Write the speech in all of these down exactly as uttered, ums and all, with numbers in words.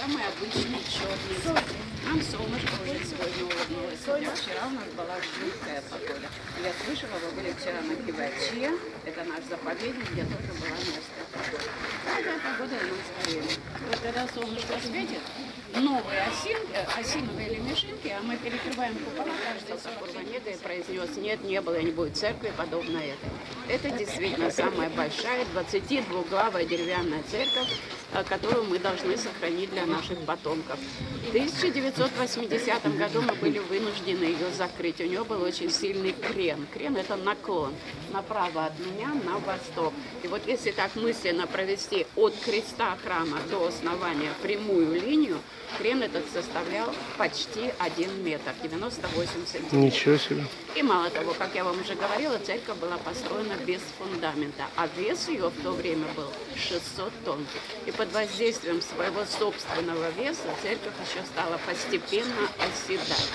самый обычный черный цвет. Нам солнышко уже сегодня улыбнулось. Хотя вчера у нас была жуткая погода. Я слышала, вы были вчера на Киваче. Это наш заповедник, где тоже была мерзкая погода. Такая погода у нас в Карелии. Вот когда солнышко светит, новые осинки, осиновые лемешинки, а мы перекрываем купола каждый сорок нега и произнес: нет, не было и не будет церкви, подобно этой. Это действительно самая большая двадцатидвуглавая деревянная церковь, которую мы должны сохранить для наших потомков. В тысяча девятьсот восьмидесятом году мы были вынуждены ее закрыть. У нее был очень сильный крен. Крен – это наклон направо от меня на восток. И вот если так мысленно провести от креста храма до основания прямую линию, крен этот составлял почти один метр, девяносто восемь сантиметров. Ничего себе. И мало того, как я вам уже говорила, церковь была построена без фундамента, а вес ее в то время был шестьсот тонн. И под воздействием своего собственного веса церковь еще стала постепенно оседать.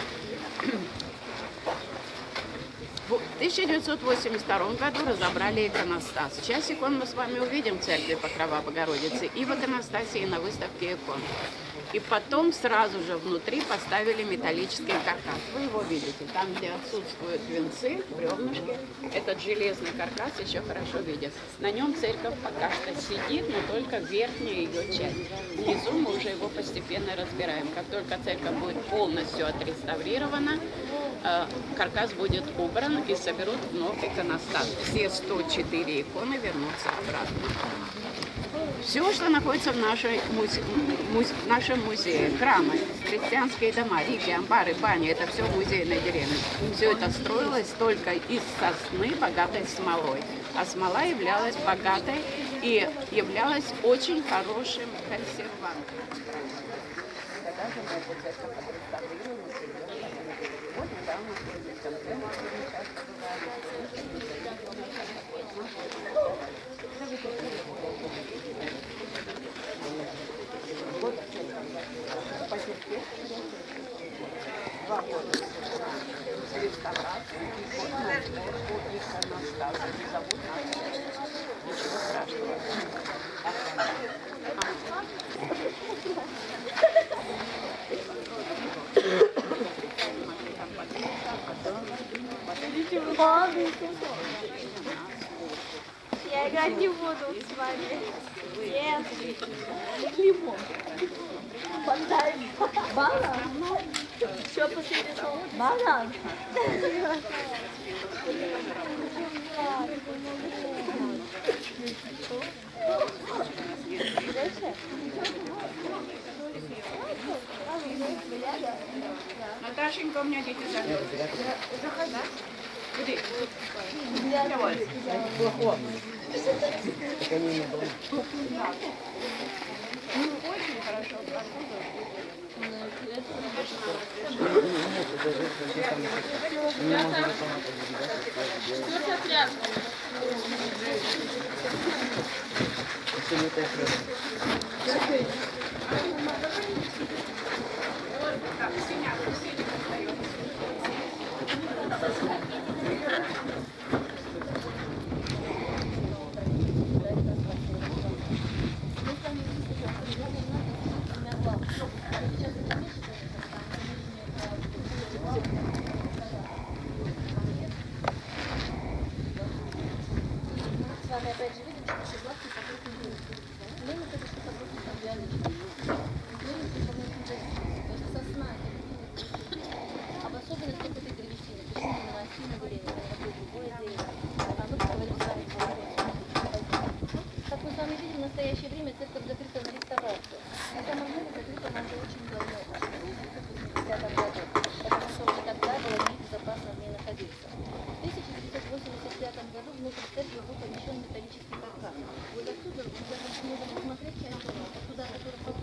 В тысяча девятьсот восемьдесят втором году разобрали иконостас. Часть икон мы с вами увидим в церкви Покрова Богородицы и в иконостасе, и на выставке икон. И потом сразу же внутри поставили металлический каркас. Вы его видите, там, где отсутствуют венцы, бревнышки, этот железный каркас еще хорошо виден. На нем церковь пока что сидит, но только верхняя ее часть. Внизу мы уже его постепенно разбираем. Как только церковь будет полностью отреставрирована, каркас будет убран и соберут вновь иконостас. Все сто четыре иконы вернутся обратно. Все, что находится в, нашей музе... музе... в нашем музее, храмы, христианские дома, риги, амбары, бани, это все музейная деревня. Все это строилось только из сосны, богатой смолой. А смола являлась богатой и являлась очень хорошим консервантом. Когда же мы эту церковь отреставрируем, вот недавно в концерте часто вот потерпеть два года реставрации и год на сбор по иконостасу. Не зовут нас. Ничего страшного. Я играть не буду с вами. Нет. Лимон. Банан. Банан? Что после этого? Банан. Наташенька, у меня дети зовут. Заходи. Куди? Давай. Так они не были. Очень хорошо. Опять же, видим, что согласно покрытым Лена, это что-то просто подвязочка. Сосна, об особенностях этой древесины. Почему именно осиновое дерево, а не другое дерево? А ну поговорим с вами по вопросу. Как мы с вами видим, в настоящее время церковь закрыта на реставрацию. На самом деле закрыта она уже очень давно, в восьмидесятом году, потому что уже тогда было небезопасно в ней находиться. В тысяча девятьсот восемьдесят пятом году внутрь церкви был помещен металлический каркас. Вот отсюда мы даже можем посмотреть часть, туда, которая